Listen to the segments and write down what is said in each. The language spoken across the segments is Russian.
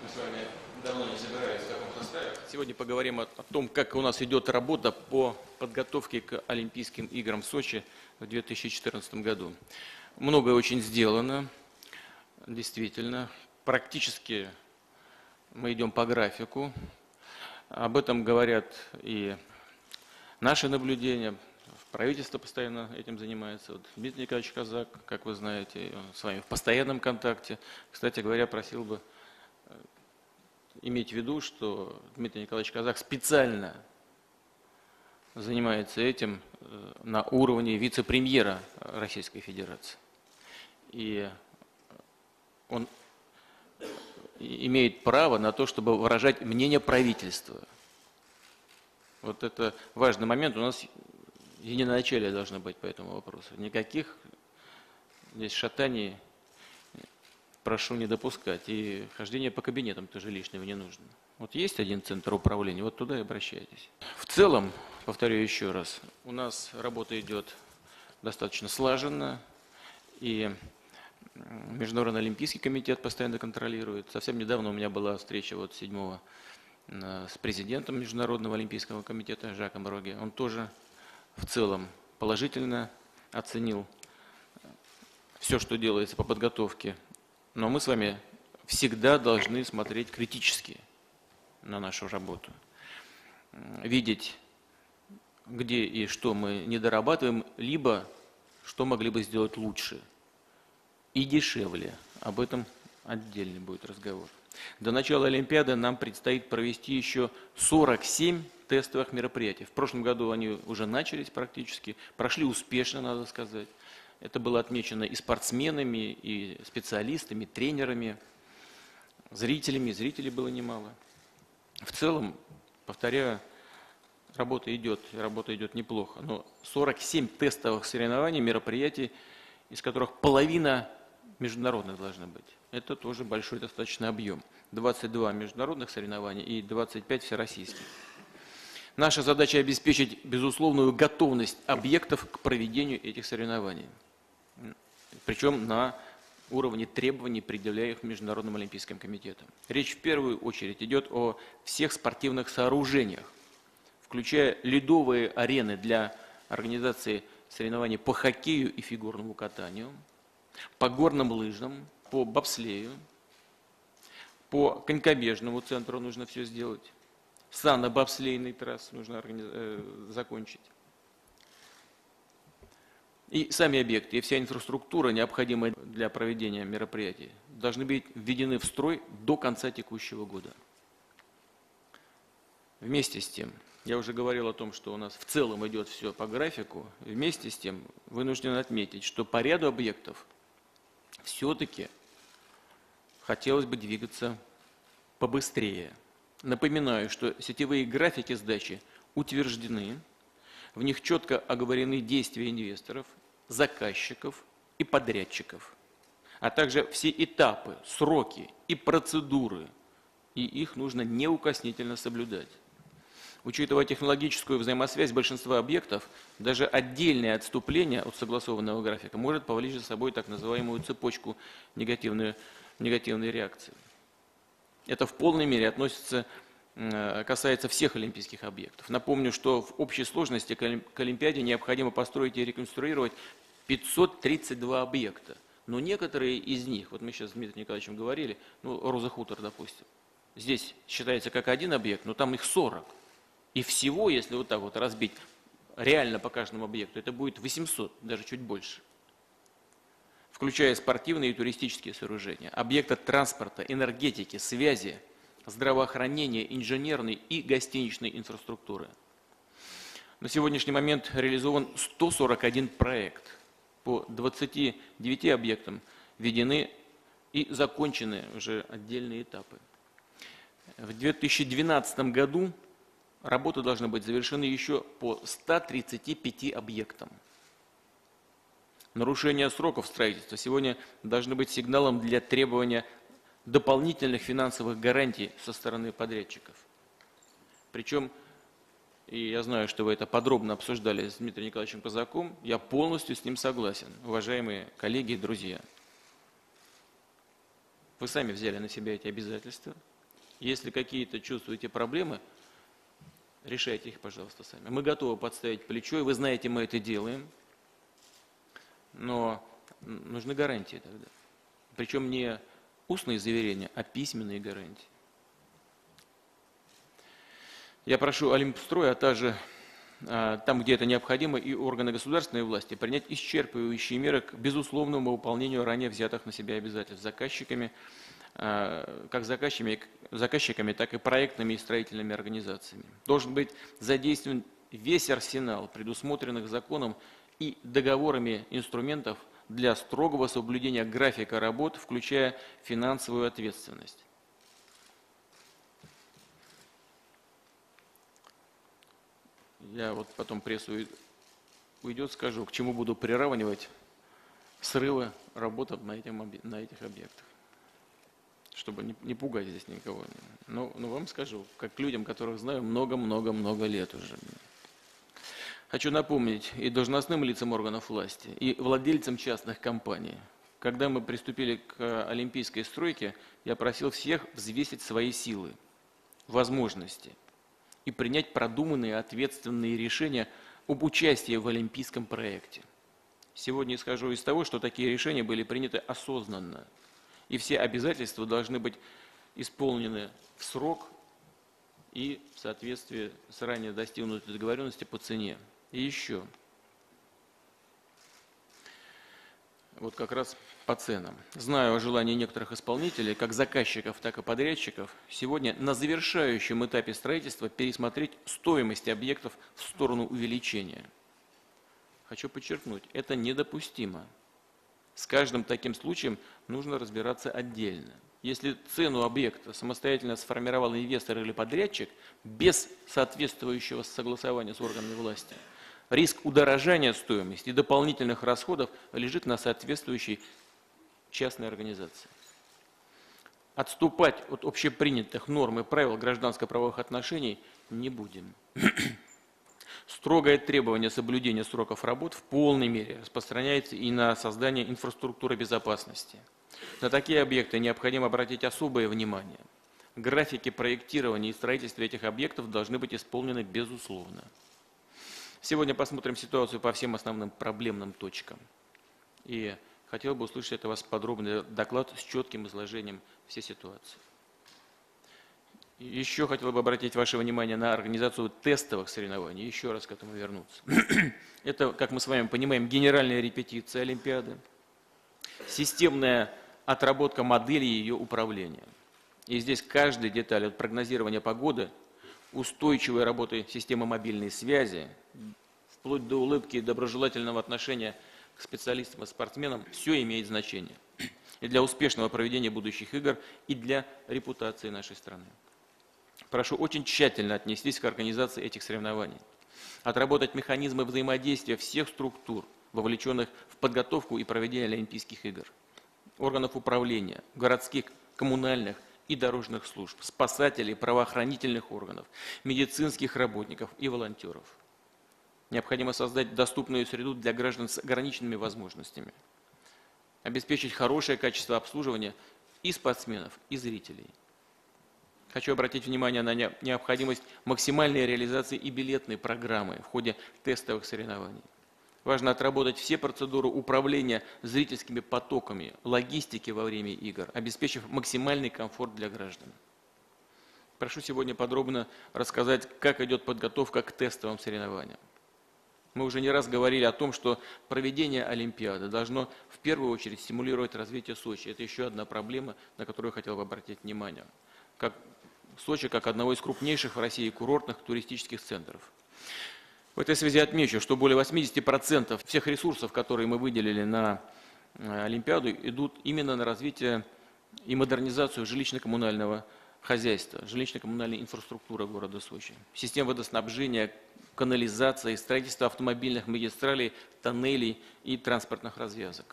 с вами давно не собирались в таком составе. Сегодня поговорим о том, как у нас идет работа по подготовке к Олимпийским играм в Сочи в 2014 году. Многое очень сделано, действительно. Практически мы идем по графику. Об этом говорят и наши наблюдения. Правительство постоянно этим занимается. Вот Дмитрий Николаевич Казак, как вы знаете, с вами в постоянном контакте. Кстати говоря, просил бы иметь в виду, что Дмитрий Николаевич Казак специально занимается этим на уровне вице-премьера Российской Федерации. И он имеет право на то, чтобы выражать мнение правительства. Вот это важный момент. У нас единоначалие должно быть по этому вопросу. Никаких здесь шатаний прошу не допускать. И хождение по кабинетам тоже лишнего не нужно. Вот есть один центр управления, вот туда и обращайтесь. В целом, повторю еще раз, у нас работа идет достаточно слаженно, и Международный олимпийский комитет постоянно контролирует. Совсем недавно у меня была встреча вот 7-го с президентом Международного олимпийского комитета Жаком Роге. Он тоже в целом положительно оценил все, что делается по подготовке. Но мы с вами всегда должны смотреть критически на нашу работу. Видеть, где и что мы не дорабатываем, либо что могли бы сделать лучше и дешевле. Об этом отдельный будет разговор. До начала Олимпиады нам предстоит провести еще 47 тестовых мероприятий. В прошлом году они уже начались практически, прошли успешно, надо сказать. Это было отмечено и спортсменами, и специалистами, тренерами, зрителями. Зрителей было немало. В целом, повторяю, работа идет неплохо. Но 47 тестовых соревнований, мероприятий, из которых половина международных должна быть. Это тоже большой достаточно объем. 22 международных соревнований и 25 всероссийских. Наша задача обеспечить безусловную готовность объектов к проведению этих соревнований. Причем на уровне требований, предъявляемых Международным олимпийским комитетом. Речь в первую очередь идет о всех спортивных сооружениях, включая ледовые арены для организации соревнований по хоккею и фигурному катанию, по горным лыжам, по бобслею, по конькобежному центру нужно все сделать, сано-бобслейный трасс нужно закончить. И сами объекты, и вся инфраструктура, необходимая для проведения мероприятий, должны быть введены в строй до конца текущего года. Вместе с тем, я уже говорил о том, что у нас в целом идет все по графику, вместе с тем вынужден отметить, что по ряду объектов все-таки хотелось бы двигаться побыстрее. Напоминаю, что сетевые графики сдачи утверждены, в них четко оговорены действия инвесторов, заказчиков и подрядчиков, а также все этапы, сроки и процедуры, и их нужно неукоснительно соблюдать. Учитывая технологическую взаимосвязь большинства объектов, даже отдельное отступление от согласованного графика может повлечь за собой так называемую цепочку негативной реакции. Это в полной мере касается всех олимпийских объектов. Напомню, что в общей сложности к Олимпиаде необходимо построить и реконструировать 532 объекта. Но некоторые из них, вот мы сейчас с Дмитрием Николаевичем говорили, Роза Хутор, допустим, здесь считается как один объект, но там их 40. И всего, если вот так вот разбить реально по каждому объекту, это будет 800, даже чуть больше. Включая спортивные и туристические сооружения, объекты транспорта, энергетики, связи, здравоохранения, инженерной и гостиничной инфраструктуры. На сегодняшний момент реализован 141 проект. По 29 объектам введены и закончены уже отдельные этапы. В 2012 году работы должны быть завершены еще по 135 объектам. Нарушение сроков строительства сегодня должны быть сигналом для требования дополнительных финансовых гарантий со стороны подрядчиков. Причем, и я знаю, что вы это подробно обсуждали с Дмитрием Николаевичем Казаком, я полностью с ним согласен, уважаемые коллеги и друзья. Вы сами взяли на себя эти обязательства, Если какие-то чувствуете проблемы, решайте их, пожалуйста, сами. Мы готовы подставить плечо, и вы знаете, мы это делаем, но нужны гарантии тогда. Причем не устные заверения, а письменные гарантии. Я прошу Олимпстрой, а также там, где это необходимо, и органы государственной власти принять исчерпывающие меры к безусловному выполнению ранее взятых на себя обязательств заказчиками, как заказчиками, так и проектными и строительными организациями. Должен быть задействован весь арсенал предусмотренных законом и договорами инструментов для строгого соблюдения графика работ, включая финансовую ответственность. Я вот потом пресса уйдет, скажу, к чему буду приравнивать срывы работ на этих объектах, чтобы не пугать здесь никого. Но вам скажу, как людям, которых знаю много-много-много лет уже. Хочу напомнить и должностным лицам органов власти, и владельцам частных компаний. Когда мы приступили к олимпийской стройке, я просил всех взвесить свои силы, возможности и принять продуманные ответственные решения об участии в олимпийском проекте. Сегодня исхожу из того, что такие решения были приняты осознанно, и все обязательства должны быть исполнены в срок и в соответствии с ранее достигнутой договоренности по цене. И еще, вот как раз по ценам. Знаю о желании некоторых исполнителей, как заказчиков, так и подрядчиков, сегодня на завершающем этапе строительства пересмотреть стоимость объектов в сторону увеличения. Хочу подчеркнуть, это недопустимо. С каждым таким случаем нужно разбираться отдельно. Если цену объекта самостоятельно сформировал инвестор или подрядчик без соответствующего согласования с органами власти, риск удорожания стоимости и дополнительных расходов лежит на соответствующей частной организации. Отступать от общепринятых норм и правил гражданско-правовых отношений не будем. Строгое требование соблюдения сроков работ в полной мере распространяется и на создание инфраструктуры безопасности. На такие объекты необходимо обратить особое внимание. Графики проектирования и строительства этих объектов должны быть исполнены безусловно. Сегодня посмотрим ситуацию по всем основным проблемным точкам. И хотел бы услышать от вас подробный доклад с четким изложением всей ситуации. Еще хотел бы обратить ваше внимание на организацию тестовых соревнований, еще раз к этому вернуться. Это, как мы с вами понимаем, генеральная репетиция Олимпиады, системная отработка модели ее управления. И здесь каждая деталь от прогнозирования погоды, устойчивой работы системы мобильной связи, вплоть до улыбки и доброжелательного отношения к специалистам и спортсменам, все имеет значение. И для успешного проведения будущих игр, и для репутации нашей страны. Прошу очень тщательно отнестись к организации этих соревнований, отработать механизмы взаимодействия всех структур, вовлеченных в подготовку и проведение Олимпийских игр, органов управления, городских, коммунальных и дорожных служб, спасателей, правоохранительных органов, медицинских работников и волонтеров. Необходимо создать доступную среду для граждан с ограниченными возможностями, обеспечить хорошее качество обслуживания и спортсменов, и зрителей. Хочу обратить внимание на необходимость максимальной реализации и билетной программы в ходе тестовых соревнований. Важно отработать все процедуры управления зрительскими потоками, логистики во время игр, обеспечив максимальный комфорт для граждан. Прошу сегодня подробно рассказать, как идет подготовка к тестовым соревнованиям. Мы уже не раз говорили о том, что проведение Олимпиады должно в первую очередь стимулировать развитие Сочи. Это еще одна проблема, на которую я хотел бы обратить внимание. Сочи как одного из крупнейших в России курортных туристических центров. В этой связи отмечу, что более 80% всех ресурсов, которые мы выделили на Олимпиаду, идут именно на развитие и модернизацию жилищно-коммунального хозяйства, жилищно-коммунальной инфраструктуры города Сочи, систем водоснабжения, канализации, строительства автомобильных магистралей, тоннелей и транспортных развязок.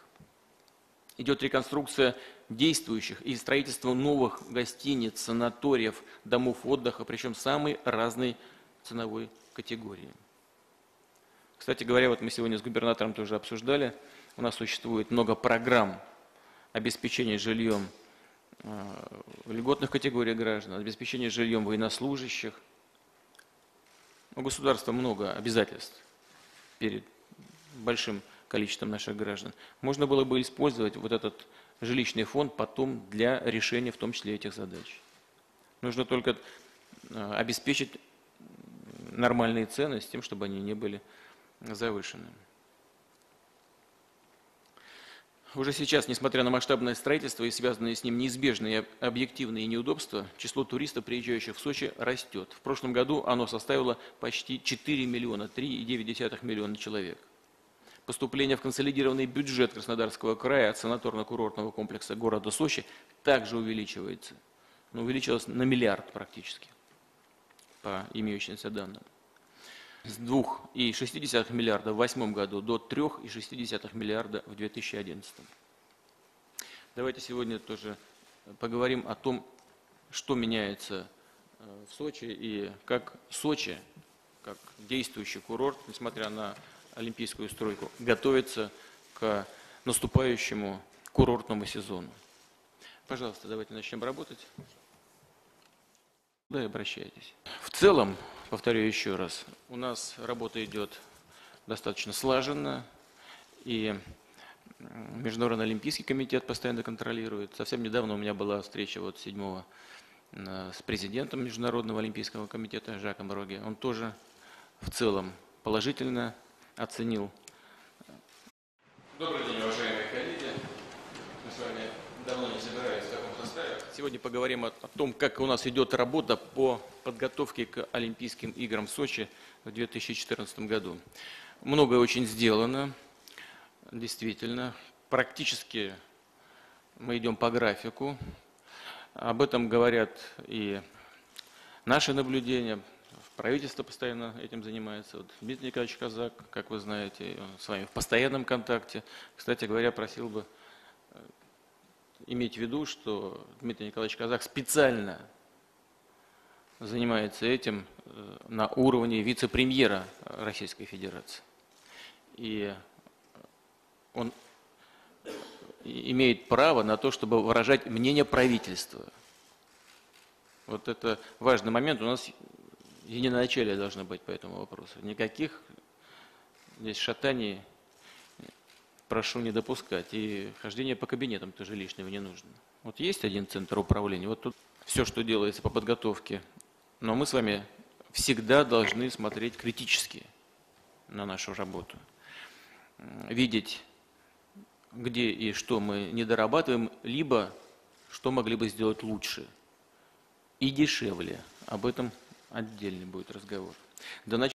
Идет реконструкция действующих и строительство новых гостиниц, санаториев, домов отдыха, причем самой разной ценовой категории. Кстати говоря, вот мы сегодня с губернатором тоже обсуждали, у нас существует много программ обеспечения жильем льготных категорий граждан, обеспечение жильем военнослужащих. У государства много обязательств перед большим количеством наших граждан. Можно было бы использовать вот этот жилищный фонд потом для решения в том числе этих задач. Нужно только обеспечить нормальные цены с тем, чтобы они не были завышены. Уже сейчас, несмотря на масштабное строительство и связанные с ним неизбежные объективные неудобства, число туристов, приезжающих в Сочи, растет. В прошлом году оно составило почти 4 миллиона, 3,9 миллиона человек. Поступление в консолидированный бюджет Краснодарского края от санаторно-курортного комплекса города Сочи также увеличивается. Но увеличилось на миллиард практически, по имеющимся данным. С 2,6 миллиарда в 2008 году до 3,6 миллиарда в 2011. Давайте сегодня тоже поговорим о том, что меняется в Сочи и как Сочи, как действующий курорт, несмотря на олимпийскую стройку, готовится к наступающему курортному сезону. Пожалуйста, давайте начнем работать. Да, и обращайтесь. В целом, повторю еще раз, у нас работа идет достаточно слаженно, и Международный олимпийский комитет постоянно контролирует. Совсем недавно у меня была встреча 7-го с президентом Международного олимпийского комитета Жаком Роге. Он тоже в целом положительно оценил. Добрый день, уважаемые коллеги. Мы с вами давно не собирались в таком составе. Сегодня поговорим о том, как у нас идет работа по подготовке к Олимпийским играм в Сочи в 2014 году. Многое очень сделано, действительно. Практически мы идем по графику. Об этом говорят и наши наблюдения. Правительство постоянно этим занимается. Дмитрий Николаевич Казак, как вы знаете, он с вами в постоянном контакте. Кстати говоря, просил бы иметь в виду, что Дмитрий Николаевич Казак специально занимается этим на уровне вице-премьера Российской Федерации. И он имеет право на то, чтобы выражать мнение правительства. Вот это важный момент. У нас единоначалие должно быть по этому вопросу. Никаких здесь шатаний прошу не допускать. И хождение по кабинетам тоже лишнего не нужно. Вот есть один центр управления, вот тут все, что делается по подготовке. Но мы с вами всегда должны смотреть критически на нашу работу. Видеть, где и что мы не дорабатываем, либо что могли бы сделать лучше и дешевле. Об этом отдельный будет разговор.